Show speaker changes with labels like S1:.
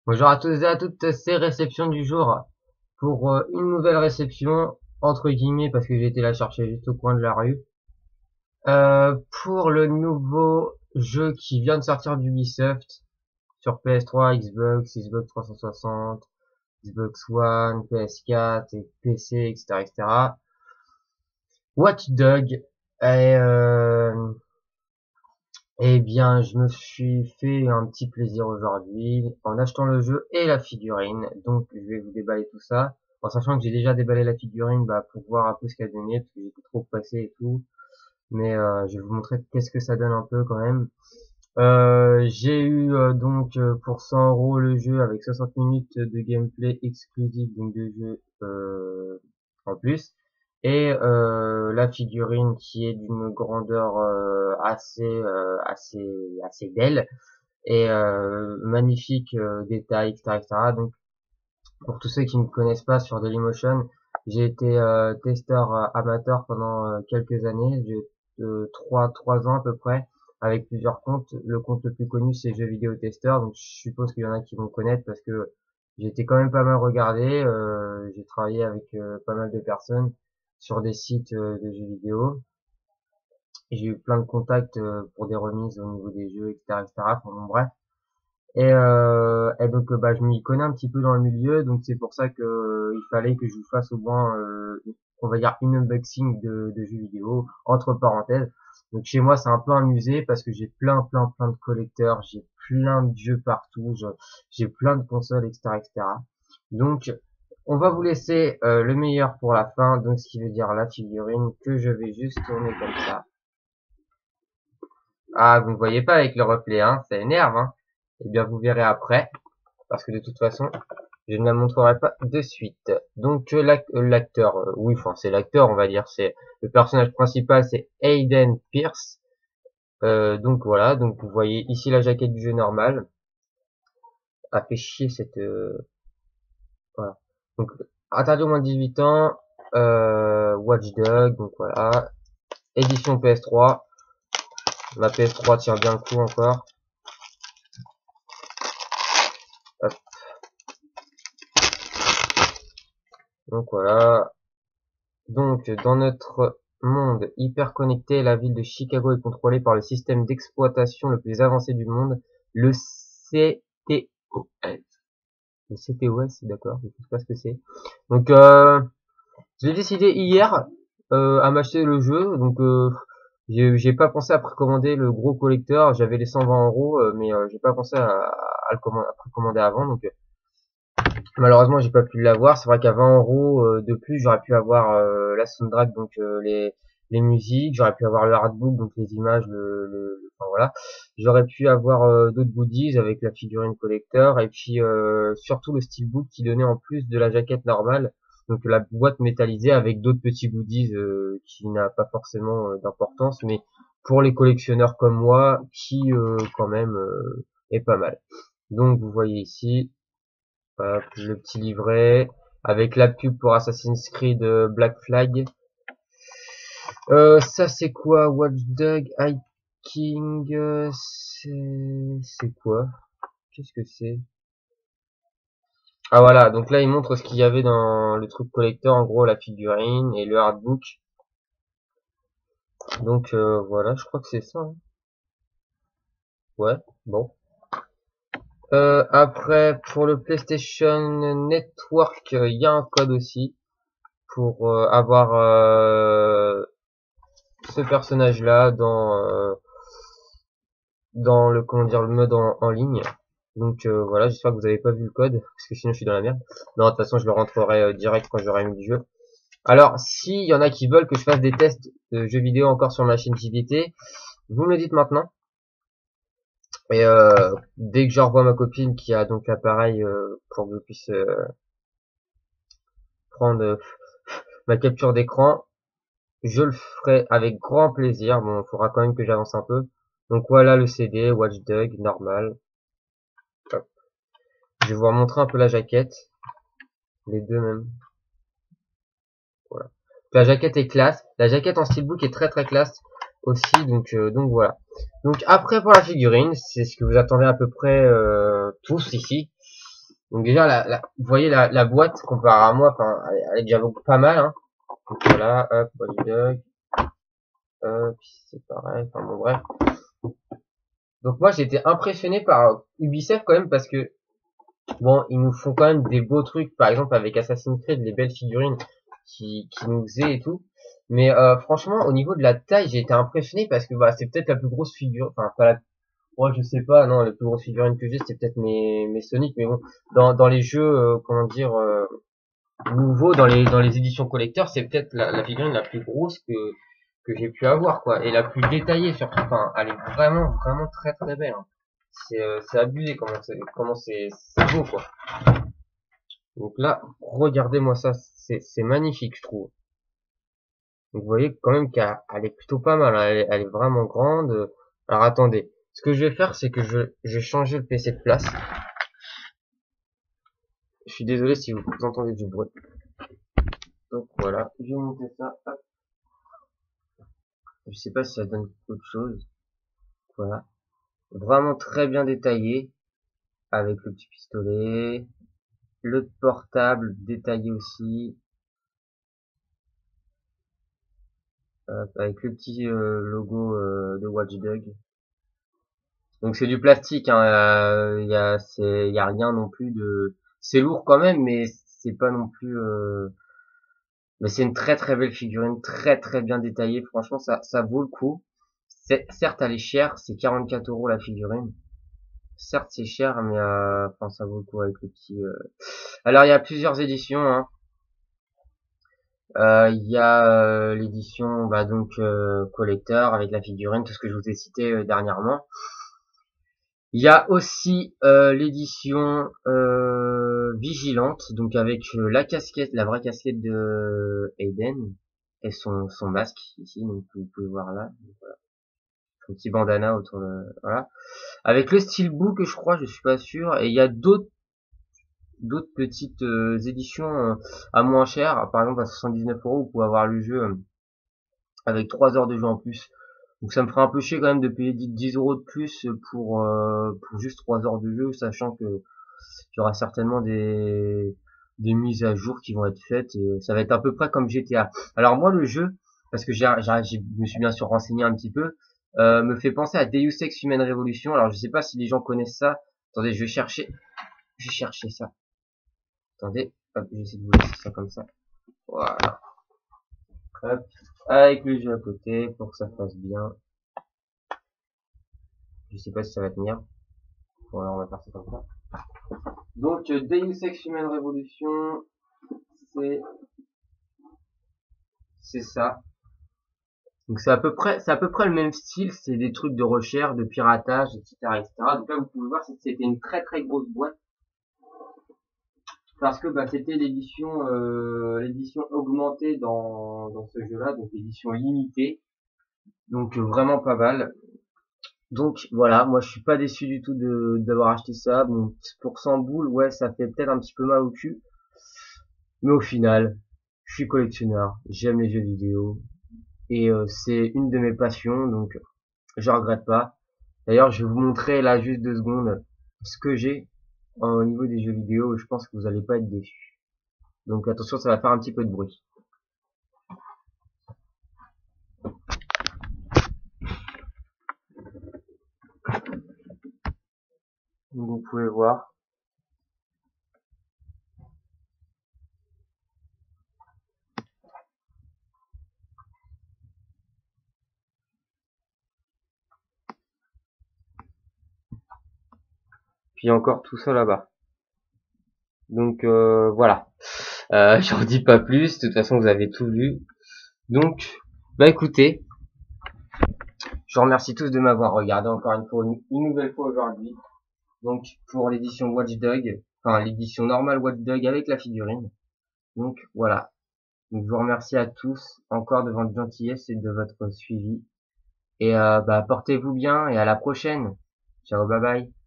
S1: Bonjour à tous et à toutes, c'est réception du jour pour une nouvelle réception, entre guillemets, parce que j'ai été la chercher juste au coin de la rue, pour le nouveau jeu qui vient de sortir d'Ubisoft sur PS3, Xbox, Xbox 360, Xbox One, PS4 et PC, etc., etc. Watch Dogs. Et, eh bien, je me suis fait un petit plaisir aujourd'hui en achetant le jeu et la figurine. Donc, je vais vous déballer tout ça. En sachant que j'ai déjà déballé la figurine, pour voir un peu ce qu'elle donnait, parce que j'étais trop pressé et tout. Mais je vais vous montrer qu'est-ce que ça donne un peu quand même. J'ai eu pour 100 € le jeu avec 60 minutes de gameplay exclusif, donc de jeu en plus, et la figurine qui est d'une grandeur assez belle et magnifique détail, etc., etc. Donc pour tous ceux qui ne me connaissent pas sur Dailymotion, j'ai été testeur amateur pendant quelques années, j'ai trois ans à peu près, avec plusieurs comptes. Le compte le plus connu c'est Jeux Vidéo Testeur, donc je suppose qu'il y en a qui vont connaître parce que j'ai été quand même pas mal regardé. J'ai travaillé avec pas mal de personnes sur des sites de jeux vidéo. J'ai eu plein de contacts pour des remises au niveau des jeux, etc., etc. Enfin, bon, bref. Et donc je m'y connais un petit peu dans le milieu, donc c'est pour ça que il fallait que je vous fasse au moins on va dire une unboxing de jeux vidéo entre parenthèses. Donc chez moi c'est un peu un musée parce que j'ai plein de collecteurs, j'ai plein de jeux partout, j'ai plein de consoles, etc., etc. Donc on va vous laisser le meilleur pour la fin, donc ce qui veut dire la figurine que je vais juste tourner comme ça. Ah, vous ne voyez pas avec le reflet, hein, ça énerve, hein. Eh bien, vous verrez après, parce que de toute façon, je ne la montrerai pas de suite. Donc, l'acteur, oui, enfin, c'est l'acteur, on va dire, c'est le personnage principal, c'est Aiden Pierce. Donc voilà, donc vous voyez ici la jaquette du jeu normal. A fait chier cette, voilà. Donc, interdit au moins de 18 ans, Watch Dogs, donc voilà. Édition PS3. Ma PS3 tient bien le coup encore. Hop. Donc voilà. Donc, dans notre monde hyper connecté, la ville de Chicago est contrôlée par le système d'exploitation le plus avancé du monde, le CTOS. Le CTOS, d'accord, je sais pas ce que c'est. Donc, j'ai décidé hier à m'acheter le jeu. Donc, j'ai pas pensé à précommander le gros collecteur. J'avais les 120 €, mais j'ai pas pensé à précommander avant. Donc, malheureusement, j'ai pas pu l'avoir. C'est vrai qu'à 20 € de plus, j'aurais pu avoir la soundtrack, donc les musiques, j'aurais pu avoir le artbook, donc les images, enfin voilà. J'aurais pu avoir d'autres goodies avec la figurine collector et puis surtout le steelbook qui donnait en plus de la jaquette normale, donc la boîte métallisée avec d'autres petits goodies qui n'a pas forcément d'importance, mais pour les collectionneurs comme moi, qui quand même est pas mal. Donc vous voyez ici. Hop, le petit livret avec la pub pour Assassin's Creed Black Flag. Ça c'est quoi? Watch Dogs, Hiking, c'est quoi? Qu'est-ce que c'est? Ah voilà, donc là il montre ce qu'il y avait dans le truc collector, en gros la figurine et le artbook. Donc voilà, je crois que c'est ça, hein. Ouais, bon. Après, pour le PlayStation Network, il y a un code aussi pour avoir ce personnage-là dans le comment dire le mode en ligne. Donc voilà, j'espère que vous avez pas vu le code parce que sinon je suis dans la merde. Non, de toute façon je le rentrerai direct quand j'aurai mis du jeu. Alors, s'il y en a qui veulent que je fasse des tests de jeux vidéo encore sur ma chaîne JDT, vous me le dites maintenant. Et dès que je revois ma copine qui a donc l'appareil pour que je puisse prendre ma capture d'écran, je le ferai avec grand plaisir. Bon, il faudra quand même que j'avance un peu. Donc voilà le CD, Watch Dogs, normal. Hop. Je vais vous remontrer un peu la jaquette. Les deux même. Voilà. La jaquette est classe. La jaquette en steelbook est très classe aussi. Donc voilà. Donc après pour la figurine, c'est ce que vous attendez à peu près tous ici. Donc déjà, vous voyez la boîte comparé à moi, enfin, elle est déjà beaucoup pas mal, hein. Donc voilà, hop, Watch Dogs, hop, c'est pareil, enfin bon bref. Donc moi j'ai été impressionné par Ubisoft quand même parce que bon, ils nous font quand même des beaux trucs, par exemple avec Assassin's Creed, les belles figurines qui nous faisaient et tout. Mais franchement, au niveau de la taille, j'ai été impressionné parce que bah c'est peut-être la plus grosse figure, enfin pas la, moi je sais pas, non, la plus grosse figurine que j'ai, c'est peut-être mes Sonic, mais bon, dans les jeux, comment dire, nouveaux, dans les éditions collector, c'est peut-être la figurine la plus grosse que j'ai pu avoir, quoi, et la plus détaillée surtout. Enfin, elle est vraiment vraiment très très belle, hein. C'est abusé comment c'est beau, quoi. Donc là, regardez-moi ça, c'est magnifique, je trouve. Donc vous voyez quand même qu'elle est plutôt pas mal, hein. Elle est vraiment grande. Alors attendez, ce que je vais faire, c'est que je vais changer le PC de place. Je suis désolé si vous entendez du bruit. Donc voilà, je vais monter ça. Hop. Je sais pas si ça donne autre chose. Voilà, vraiment très bien détaillé, avec le petit pistolet, le portable détaillé aussi, avec le petit logo de Watch Dogs. Donc c'est du plastique, hein, y a rien non plus de, c'est lourd quand même, mais c'est pas non plus, mais c'est une très très belle figurine, très très bien détaillée. Franchement, ça vaut le coup. Certes, elle est chère, c'est 44 € la figurine. Certes, c'est cher, mais enfin, ça vaut le coup avec le petit. Alors, il y a plusieurs éditions, hein. Il y a l'édition, bah donc collector avec la figurine, tout ce que je vous ai cité dernièrement. Il y a aussi l'édition vigilante, donc avec la casquette, la vraie casquette de Aiden et son masque ici, donc vous pouvez voir là, donc, voilà, son petit bandana autour de, voilà, avec le steelbook, je crois, je suis pas sûr, et il y a d'autres petites éditions à moins cher, par exemple à 79 €, vous pouvez avoir le jeu avec 3 heures de jeu en plus. Donc ça me ferait un peu chier quand même de payer 10 € de plus pour juste 3 heures de jeu, sachant que il y aura certainement des mises à jour qui vont être faites et ça va être à peu près comme GTA. Alors moi le jeu, parce que je me suis bien sûr renseigné un petit peu, me fait penser à Deus Ex Human Revolution. Alors je sais pas si les gens connaissent ça. Attendez, je vais chercher ça. Attendez, hop, j'essaie de vous laisser ça comme ça. Voilà. Hop, avec le jeu à côté pour que ça fasse bien. Je sais pas si ça va tenir. Voilà, on va faire ça comme ça. Donc Deus Ex Human Revolution, c'est c'est ça. Donc c'est à peu près le même style, c'est des trucs de recherche, de piratage, etc., etc. Donc là, vous pouvez voir, c'était une très très grosse boîte parce que bah, c'était l'édition augmentée dans ce jeu-là, donc l'édition limitée, donc vraiment pas mal. Donc voilà, moi je suis pas déçu du tout d'avoir acheté ça. Bon, pour 100 boules, ouais, ça fait peut-être un petit peu mal au cul, mais au final, je suis collectionneur, j'aime les jeux vidéo et c'est une de mes passions, donc je regrette pas. D'ailleurs, je vais vous montrer là juste 2 secondes ce que j'ai au niveau des jeux vidéo. Je pense que vous allez pas être déçus. Donc attention, ça va faire un petit peu de bruit. Donc, vous pouvez voir. Puis encore tout ça là-bas. Donc voilà. J'en dis pas plus. De toute façon, vous avez tout vu. Donc, bah écoutez, je vous remercie tous de m'avoir regardé encore une nouvelle fois aujourd'hui. Donc pour l'édition Watch Dogs, enfin l'édition normale Watch Dogs avec la figurine. Donc voilà. Donc je vous remercie à tous encore de votre gentillesse et de votre suivi. Et bah portez-vous bien et à la prochaine. Ciao, bye bye.